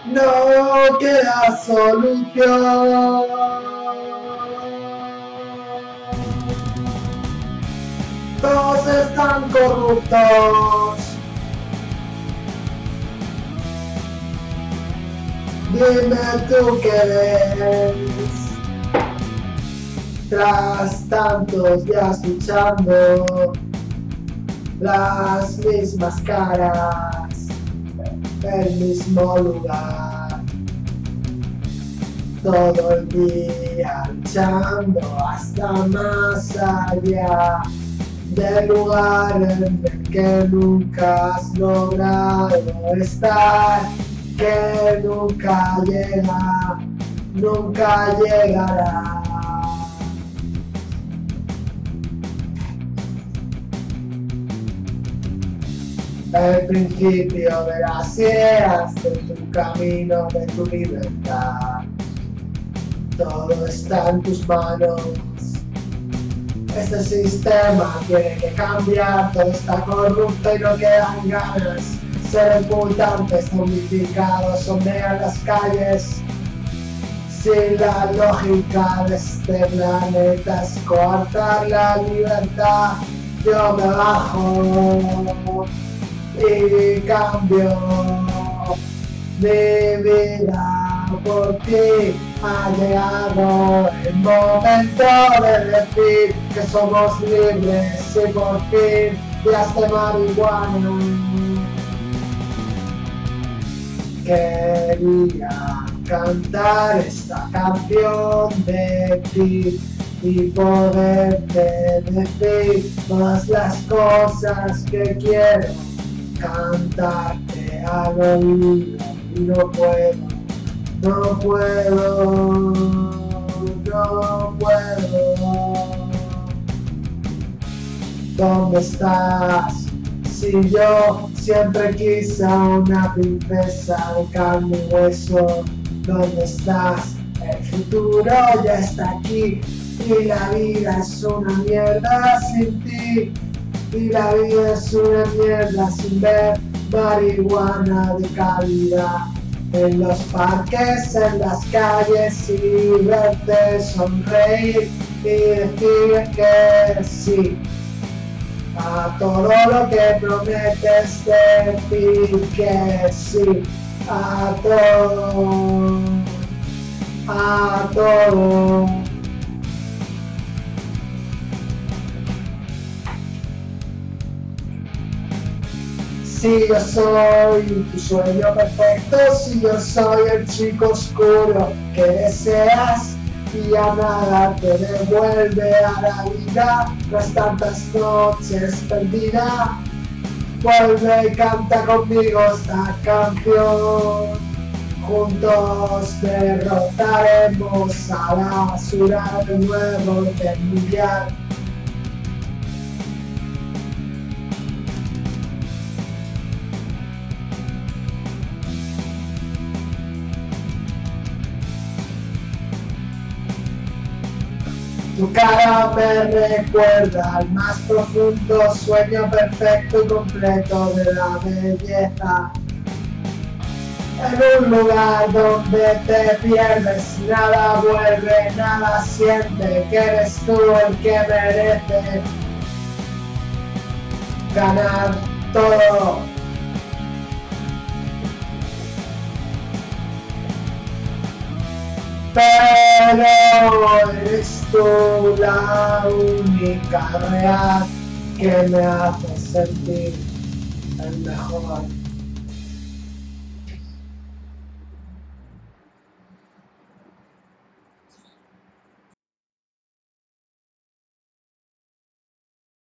no queda solución. Todos están corruptos. Dime tú qué ves. Tras tantos días luchando, las mismas caras, el mismo lugar, todo el día luchando hasta más allá del lugar en el que nunca has logrado estar, que nunca llega, nunca llegará. El principio de las eras de tu camino, de tu libertad. Todo está en tus manos. Este sistema tiene que cambiar, todo está corrupto y no quedan ganas. Ser importantes, zombificados, sondean las calles. Si la lógica de este planeta es coartar la libertad, yo me bajo y cambio mi vida por ti. Ha llegado el momento de decir que somos libres y por fin dejaste marihuana. Quería cantar esta canción de ti y poderte decir todas las cosas que quiero cantarte al oído y no puedo, no puedo, no puedo. ¿Dónde estás? Si yo siempre quise a una princesa de carne y hueso, ¿dónde estás? El futuro ya está aquí y la vida es una mierda sin ti. Y la vida es una mierda sin ver marihuana de calidad en los parques, en las calles y verte sonreír y decir que sí a todo lo que prometes, decir que sí a todo, a todo. Si yo soy tu sueño perfecto, si yo soy el chico oscuro que deseas y a nada te devuelve a la vida tras tantas noches perdida, vuelve y canta conmigo esta canción. Juntos derrotaremos a la basura del nuevo orden mundial. Tu cara me recuerda al más profundo sueño perfecto y completo de la belleza. En un lugar donde te pierdes, nada vuelve, nada siente, que eres tú el que merece ganar todo. Pero eres tú la única real que me hace sentir el mejor.